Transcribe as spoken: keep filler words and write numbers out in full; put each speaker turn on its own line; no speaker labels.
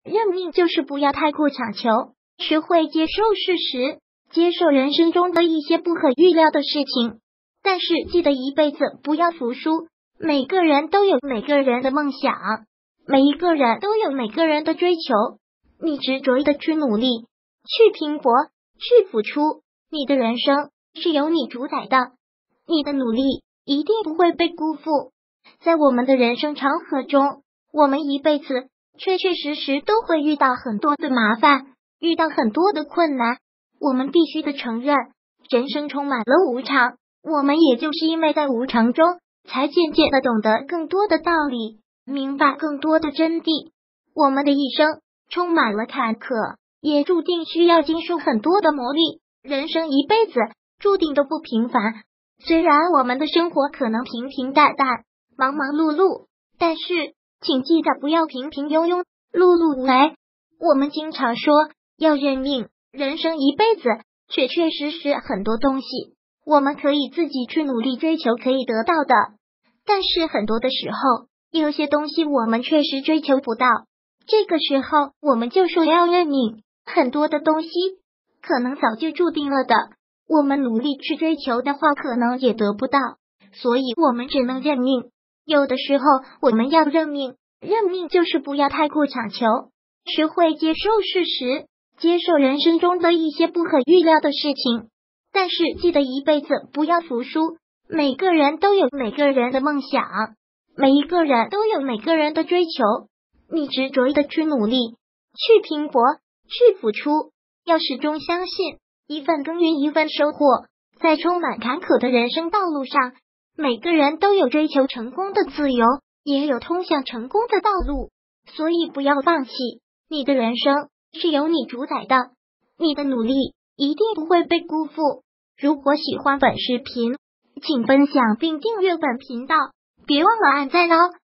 认命就是不要太过强求，学会接受事实，接受人生中的一些不可预料的事情。但是记得一辈子不要服输，每个人都有每个人的梦想，每一个人都有每个人的追求，你执着的去努力，去拼搏，去付出，你的人生是由你主宰的，你的努力一定不会被辜负。在我们的人生长河中，我们一辈子确确实实都会遇到很多的麻烦，遇到很多的困难，我们必须的承认，人生充满了无常，我们也就是因为在无常中，才渐渐的懂得更多的道理，明白更多的真谛。我们的一生充满了坎坷，也注定需要经受很多的磨砺，人生一辈子注定都不平凡。虽然我们的生活可能平平淡淡，忙忙碌碌，但是请记得不要平平庸庸，碌碌无为。我们经常说要认命，人生一辈子确确实实很多东西我们可以自己去努力追求可以得到的，但是很多的时候有些东西我们确实追求不到，这个时候我们就说要认命。很多的东西可能早就注定了的，我们努力去追求的话可能也得不到，所以我们只能认命。有的时候我们要认命，认命就是不要太过强求，学会接受事实，接受人生中的一些不可预料的事情。但是记得一辈子不要服输，每个人都有每个人的梦想，每一个人都有每个人的追求，你执着的去努力，去拼搏，去付出，要始终相信一份耕耘一份收获。在充满坎坷的人生道路上，每个人都有追求成功的自由，也有通向成功的道路，所以不要放弃，你的人生是由你主宰的，你的努力一定不会被辜负。如果喜欢本视频，请分享并订阅本频道，别忘了按赞哦。